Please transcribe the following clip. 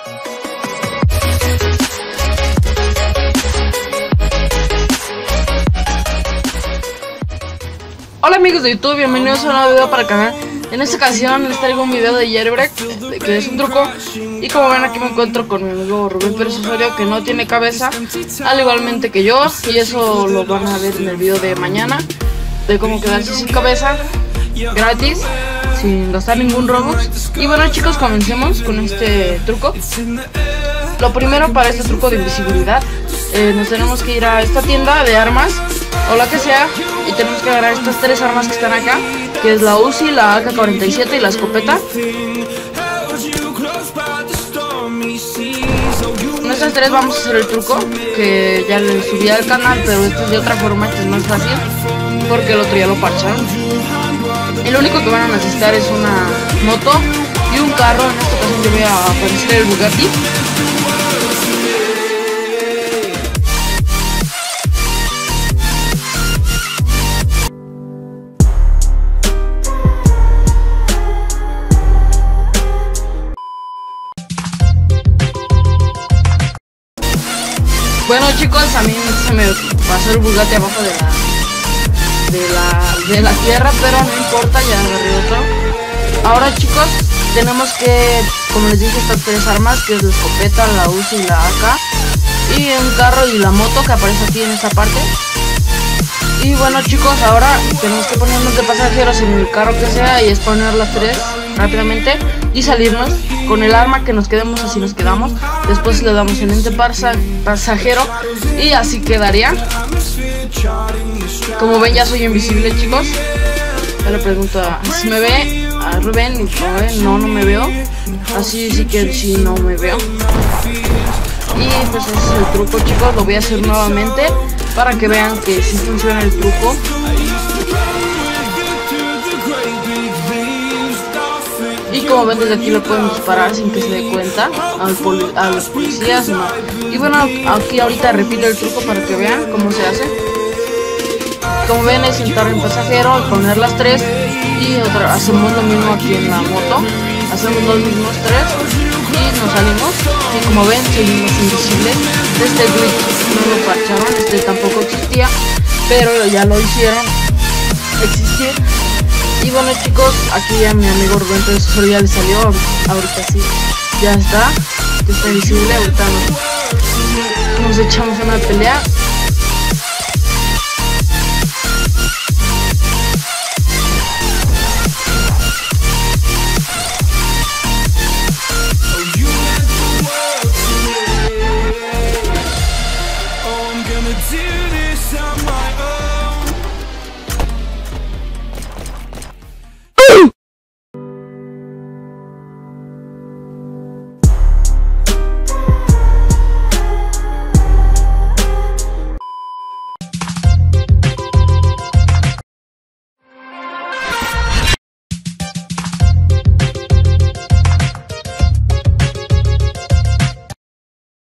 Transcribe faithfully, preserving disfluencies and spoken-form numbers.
Hola amigos de YouTube, bienvenidos a un nuevo video para el canal. En esta ocasión les traigo un video de Jailbreak, que es un truco. Y como ven, aquí me encuentro con mi amigo Rubén Pérez Osorio, que no tiene cabeza, al igualmente que yo. Y eso lo van a ver en el video de mañana, de cómo quedarse sin cabeza, gratis, sin gastar ningún Robux. Y bueno chicos, comencemos con este truco. Lo primero, para este truco de invisibilidad, eh, nos tenemos que ir a esta tienda de armas o la que sea, y tenemos que agarrar estas tres armas que están acá, que es la Uzi, la A K cuarenta y siete y la escopeta. Con estas tres vamos a hacer el truco, que ya le subí al canal, pero este es de otra forma, este es más fácil, porque el otro ya lo parcharon. Y lo único que van a necesitar es una moto y un carro. En esta ocasión yo voy a aparecer el Bugatti. Bueno chicos, a mí se me pasó el Bugatti abajo de la de la, de la tierra, pero no importa, ya agarré otro. Ahora chicos, tenemos que, como les dije, estas tres armas, que es la escopeta, la Uzi y la A K, y un carro y la moto que aparece aquí en esta parte. Y bueno chicos, ahora tenemos que ponernos de pasajeros en el carro que sea, y es poner las tres rápidamente y salirnos con el arma, que nos quedemos así nos quedamos. Después le damos en ente pasajero y así quedaría. Como ven, ya soy invisible chicos. Ya le pregunto a, si me ve a Rubén, y como ven, no, no me veo. Así sí que sí, no me veo. Y pues ese es el truco chicos, lo voy a hacer nuevamente para que vean que sí funciona el truco. Y como ven, desde aquí lo pueden disparar sin que se dé cuenta al poli a los policías, no. Y bueno, aquí ahorita repito el truco para que vean cómo se hace. Como ven, es sentar en pasajero y poner las tres, y otra, hacemos lo mismo aquí en la moto, hacemos los mismos tres y nos salimos. Y como ven, seguimos invisibles. Este glitch no lo parcharon, este tampoco existía, pero ya lo hicieron existir. Y bueno chicos, aquí ya mi amigo Rubén Pérez Osorio ya le salió, ahorita sí, ya está, está visible. Ahorita nos, nos echamos una pelea.